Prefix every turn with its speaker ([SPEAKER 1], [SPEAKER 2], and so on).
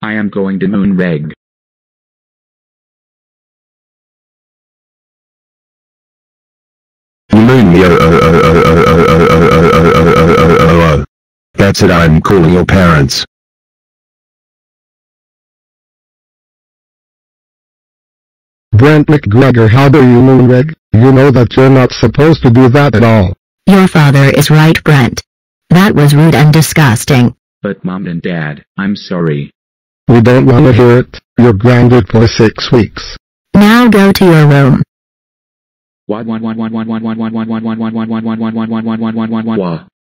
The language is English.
[SPEAKER 1] I am going to Moonreg.
[SPEAKER 2] That's it, I'm calling your parents.
[SPEAKER 3] Brent McGregor, how dare you, Moonreg? You know that you're not supposed to do that at all.
[SPEAKER 4] Your father is right, Brent. That was rude and disgusting.
[SPEAKER 1] But Mom and Dad, I'm sorry.
[SPEAKER 3] We don't want to hear it. You're grounded for 6 weeks.
[SPEAKER 4] Now go to your room.
[SPEAKER 1] Wah.